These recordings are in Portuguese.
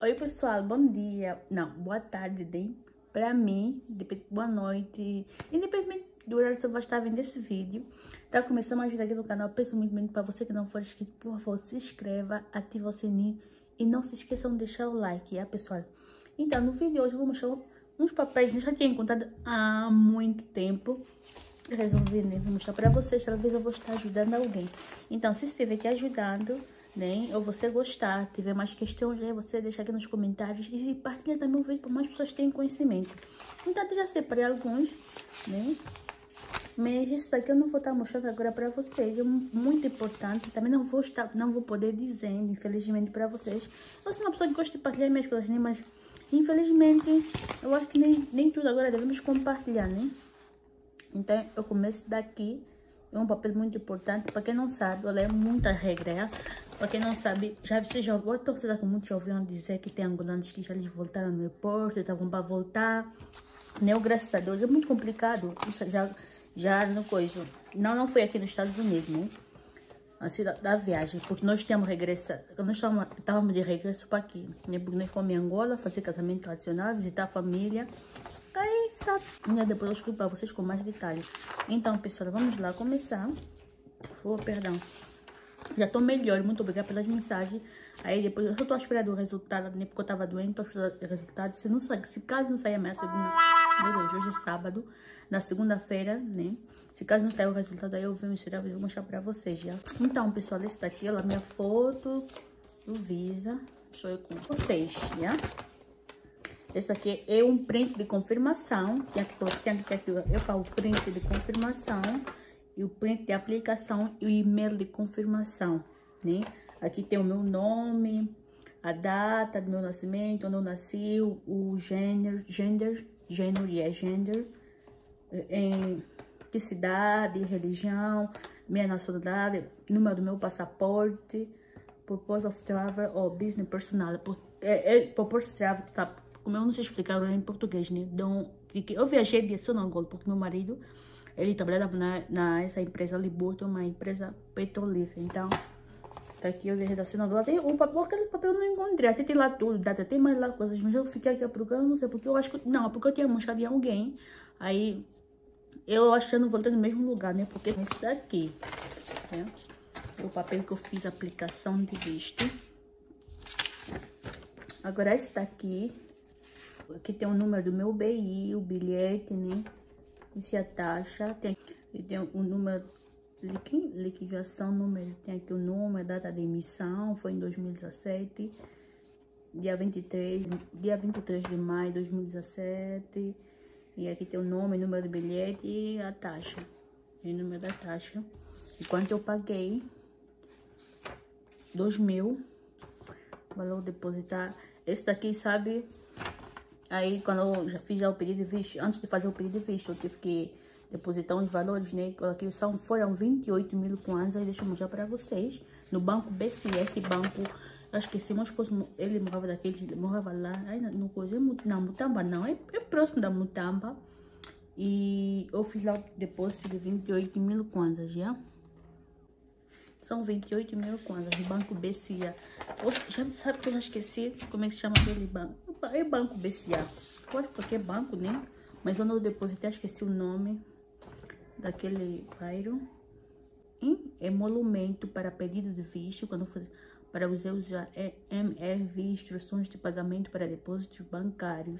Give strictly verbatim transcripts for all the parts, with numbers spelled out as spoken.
Oi pessoal, bom dia, não, boa tarde, né? Pra mim, boa noite, independente do horário que você vai estar vendo esse vídeo. Tá começando a ajudar aqui no canal, peço muito bem para você que não for inscrito, por favor, se inscreva, ative o sininho e não se esqueçam de deixar o like, tá pessoal? Então, no vídeo de hoje eu vou mostrar uns papéis que eu já tinha encontrado há muito tempo. Eu resolvi, né, vou mostrar para vocês, talvez eu vou estar ajudando alguém. Então, se estiver aqui ajudando, né, ou você gostar, tiver mais questões, né, você deixa aqui nos comentários e partilha também o vídeo para mais pessoas terem conhecimento. Então, eu já separei alguns, né, mas isso daqui eu não vou estar mostrando agora para vocês, é muito importante, também não vou estar, não vou poder dizer, infelizmente, para vocês. Eu sou uma pessoa que gosta de partilhar minhas coisas, né, mas infelizmente, eu acho que nem, nem tudo agora devemos compartilhar, né. Então, eu começo daqui, é um papel muito importante, para quem não sabe, olha, é muita regra, é? Para quem não sabe, já vocês já ouviram, torcida com muitos já ouviram dizer que tem angolanos que já lhes voltaram no aeroporto, estavam para voltar, né? Graças a Deus, é muito complicado, isso já, já no coisa, não, não foi aqui nos Estados Unidos, né? Assim, da, da viagem, porque nós tínhamos regressado, nós estávamos, estávamos de regresso para aqui, né? Porque nós fomos em Angola, fazer casamento tradicional, visitar a família. Aí, sabe? E depois eu explico para vocês com mais detalhes. Então, pessoal, vamos lá começar. Oh, perdão. Já tô melhor, muito obrigada pelas mensagens. Aí depois, eu só tô esperando o resultado, né? Porque eu tava doente, tô esperando o resultado. Se não sai, se caso não sair amanhã, segunda... Meu Deus, hoje é sábado. Na segunda-feira, né? Se caso não sair o resultado, aí eu venho ensinar, eu vou mostrar pra vocês, já. Então, pessoal, esse daqui, ó, minha foto do Visa. Sou eu com vocês, já. Esse aqui é um print de confirmação. Tem que tem que aqui, eu falo o print de confirmação e o print de aplicação e o e-mail de confirmação, né? Aqui tem o meu nome, a data do meu nascimento, onde eu nasci, o, o gênero, gender, gênero e é gender, em que cidade, religião, minha nacionalidade, número do meu passaporte, purpose of travel ou business personal. É, é, purpose of travel, tá? Como eu não sei explicar em português, né? Então, eu viajei de Sonangol, porque meu marido, ele trabalhava na, na essa empresa Liburto, uma empresa petrolífera. Então, tá aqui, eu viajei da Sonangol. Tem o papel, aquele papel eu não encontrei. Até tem lá tudo, data, tem mais lá coisas, mas eu fiquei aqui procurando, não sei porque eu acho que... Não, porque eu tinha mostrado em alguém. Aí, eu acho que eu não voltei no mesmo lugar, né? Porque esse daqui, né? É o papel que eu fiz a aplicação de visto. Agora, esse daqui... Aqui tem o número do meu B I, o bilhete, né? Esse é a taxa. Tem, tem o número de liquidação, número. Tem aqui o número, a data de emissão. Foi em dois mil e dezessete. Dia vinte e três, dia vinte e três de maio de dois mil e dezessete. E aqui tem o nome, número do bilhete e a taxa. E o número da taxa. E quanto eu paguei? dois mil. Valor depositar. Esse daqui, sabe... Aí, quando eu já fiz já o pedido de visto, antes de fazer o pedido de visto, eu tive que depositar uns valores, né? Aqui são, foram vinte e oito mil kwanzas, aí deixa eu mostrar para vocês. No banco B C, esse banco, eu esqueci, meu esposo, ele morava daquele, ele morava lá, aí no coisa, não, Mutamba não, é, é próximo da Mutamba. E eu fiz lá o depósito de vinte e oito mil kwanzas, já. São vinte e oito mil kwanzas, no banco B C A. Já sabe que eu já esqueci como é que se chama aquele banco? É banco B C A. Eu acho que é banco, né? Mas eu não depositei, esqueci o nome daquele bairro. Emolumento para pedido de visto, quando for, para você usar é M R V, instruções de pagamento para depósitos bancários.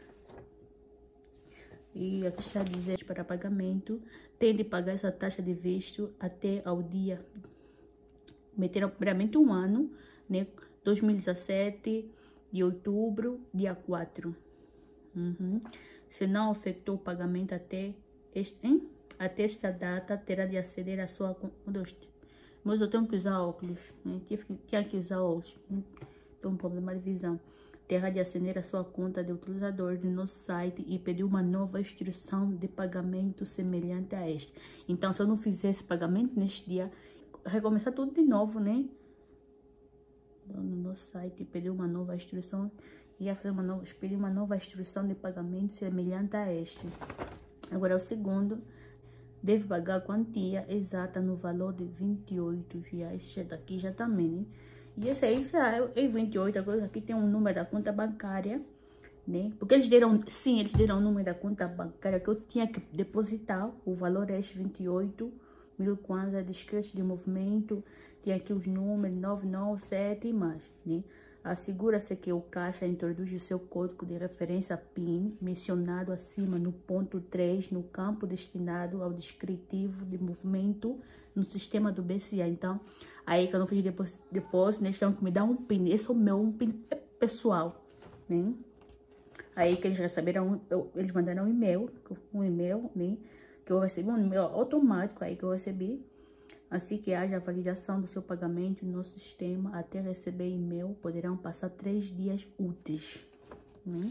E aqui está dizendo para pagamento, tem de pagar essa taxa de visto até ao dia. Meteram primeiramente um ano, né? dois mil e dezessete, de outubro, dia quatro. Uhum. Se não afetou o pagamento até, este, hein? até esta data, terá de aceder à sua... Mas eu tenho que usar óculos, né? Tive que, tinha que usar óculos. Tem um problema de visão. Terá de aceder à sua conta de utilizador no nosso site e pedir uma nova instrução de pagamento semelhante a este. Então, se eu não fizer esse pagamento neste dia, recomeçar tudo de novo, né? No nosso site, pedir uma nova instrução, ia fazer uma nova, pedir uma nova instrução de pagamento semelhante a este. Agora, o segundo, deve pagar a quantia exata no valor de vinte e oito reais. Esse daqui já também, né? E esse aí já é vinte e oito, agora aqui tem um número da conta bancária, né? Porque eles deram, sim, eles deram o número da conta bancária que eu tinha que depositar. O valor é este vinte e oito mil kwanza, discretos de movimento. Tem aqui os números nove nove sete e mais, né? Assegura-se que o caixa introduz o seu código de referência P I N, mencionado acima no ponto três, no campo destinado ao descritivo de movimento no sistema do B C A. Então, aí que eu não fiz depósito, depósito, eles tinham que me dar um P I N. Esse é o meu um P I N pessoal, né? Aí que eles receberam, eles mandaram um e-mail, um e-mail, né? Que eu recebi um e-mail automático aí que eu recebi. Assim que haja a validação do seu pagamento no sistema, até receber e-mail, poderão passar três dias úteis. Né?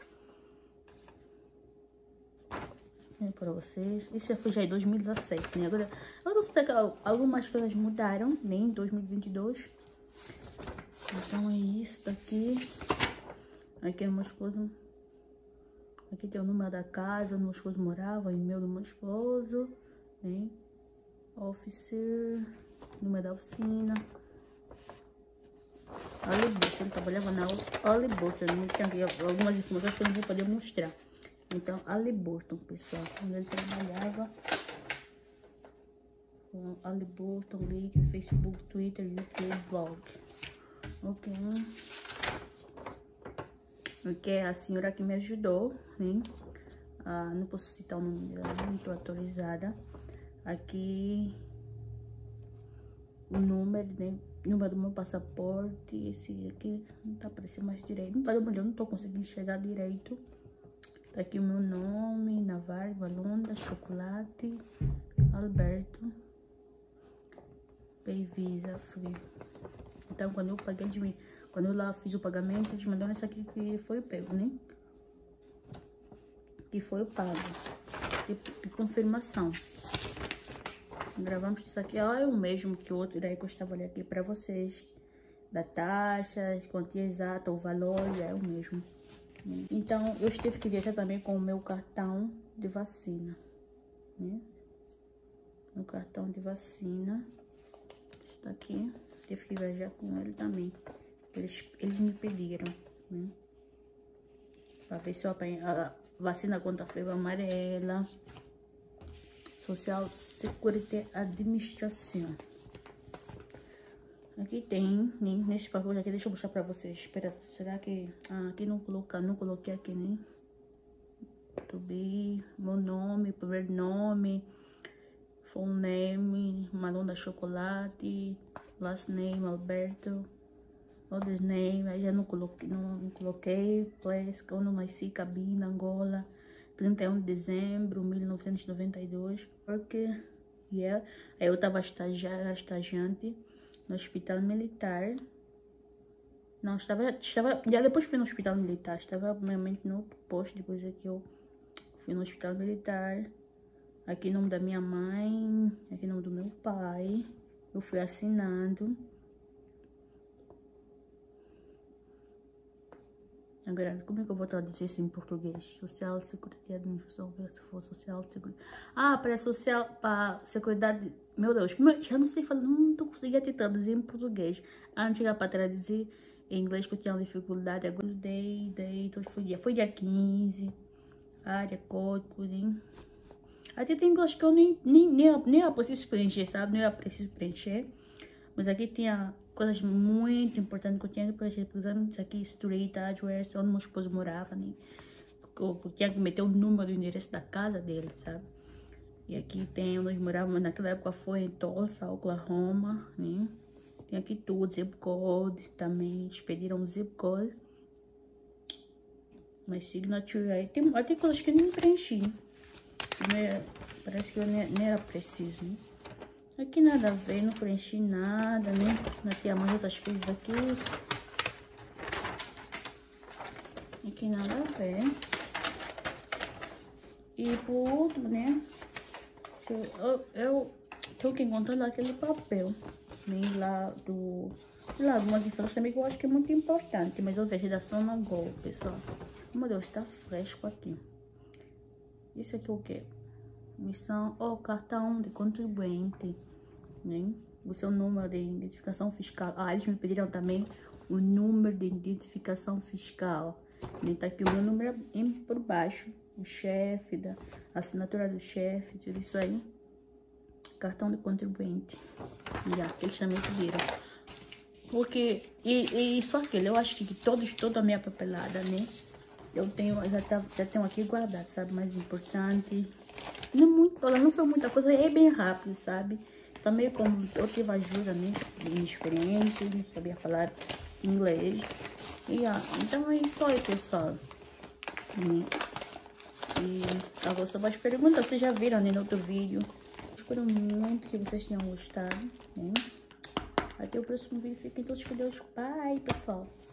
É para vocês. Isso já foi já em dois mil e dezessete, né? Agora, eu não sei que algumas coisas mudaram, né? Em dois mil e vinte e dois. Então é isso daqui. Aqui é umas coisas. Aqui tem o número da casa onde meu esposo morava, o e-mail do meu esposo, né? Officer, número da oficina. Aliburton, ele trabalhava na Aliburton, né? Tem aqui algumas informações que eu não vou poder mostrar. Então, Aliburton, pessoal, onde ele trabalhava. Aliburton, link, Facebook, Twitter, YouTube, blog. Ok. Ok, a senhora que me ajudou, né? Ah, não posso citar o nome dela, não estou autorizada. Aqui o número, né? Número do meu passaporte. Esse aqui não tá aparecendo mais direito. Não tá dando, eu não tô conseguindo chegar direito. Tá aqui o meu nome: Navarro, Valonda, Chocolate, Alberto, Pay Visa Free. Então, quando eu paguei de mim, quando eu lá fiz o pagamento, eles mandaram isso aqui que foi pego, né? Que foi o pago. De, de confirmação. Gravamos isso aqui, ó, é o mesmo que o outro, daí que eu estava olhando aqui para vocês. Da taxa, quantia exata, o valor, é o mesmo. Então, eu tive que viajar também com o meu cartão de vacina, né? Meu cartão de vacina, esse daqui, tive que viajar com ele também. Eles, eles me pediram, né? Para ver se eu apanhei a vacina contra a febre amarela. Social Security Administration. Aqui tem, né, nesse papel aqui, deixa eu mostrar pra vocês. Espera, será que... Ah, aqui não coloca, não coloquei aqui, né? To be, meu nome, primeiro nome, full name, Malonda Chocolate, last name, Alberto, other name, aí já não coloquei, não, não coloquei, place, quando nasci, cabina, Angola, trinta e um de dezembro de mil novecentos e noventa e dois, porque, yeah, aí eu tava estagiária, estagiante no hospital militar. Não, estava, estava, já depois fui no hospital militar, estava realmente no outro posto, depois é que eu fui no hospital militar. Aqui o nome da minha mãe, aqui o nome do meu pai, eu fui assinando. Agora, como é que eu vou traduzir isso em português? Social Security Administração, se for Social Security. Ah, para Social, para Seguridade. Meu Deus, já não sei falar, não tô conseguindo te traduzir em português. Antes era para traduzir em inglês, porque eu tinha uma dificuldade. Agora, day, day, foi dia, foi dia quinze. Área, código, né? Até tem coisas que eu nem, nem, nem, nem eu preciso preencher, sabe? Nem eu preciso preencher. Mas aqui tinha coisas muito importantes que eu tinha que preencher. Por exemplo, isso aqui, street address, onde meu esposo morava, né? Eu, eu tinha que meter o número do endereço da casa dele, sabe? E aqui tem onde nós morávamos, naquela época foi em Tulsa, Oklahoma, né? Tem aqui tudo, zip code também, eles pediram zip code. Mas signature aí, tem, tem coisas que eu nem preenchi. Era, parece que eu nem, nem era preciso, né? Aqui nada a ver, não preenchi nada, né? Não tinha mais outras coisas aqui. Aqui nada a ver. E por último, né? Eu, eu, eu tenho que encontrar lá aquele papel, né? Lá do... Lá algumas informações também que eu acho que é muito importante. Mas eu vejo redação na Gol, pessoal. Meu Deus, tá fresco aqui. Isso aqui é o quê? Missão, ó, oh, cartão de contribuinte, né? o seu número de identificação fiscal. Ah, eles me pediram também o número de identificação fiscal. Tá aqui o meu número em, por baixo, o chefe, da assinatura do chefe, tudo isso aí. Cartão de contribuinte. Já, eles também pediram. Porque, e, e só aquele, eu acho que todos, toda a minha papelada, né? Eu tenho, já, tá, já tenho aqui guardado, sabe? Mais importante. Não, é muito, ela não foi muita coisa, é bem rápido, sabe? Também como eu tive ajuda, né? Inexperiente, não sabia falar inglês. E, ah, então é isso aí, pessoal. Né? E agora só vou perguntar, vocês já viram, né, no outro vídeo. Espero muito que vocês tenham gostado, né? Até o próximo vídeo. Fiquem todos com Deus. Bye, pessoal.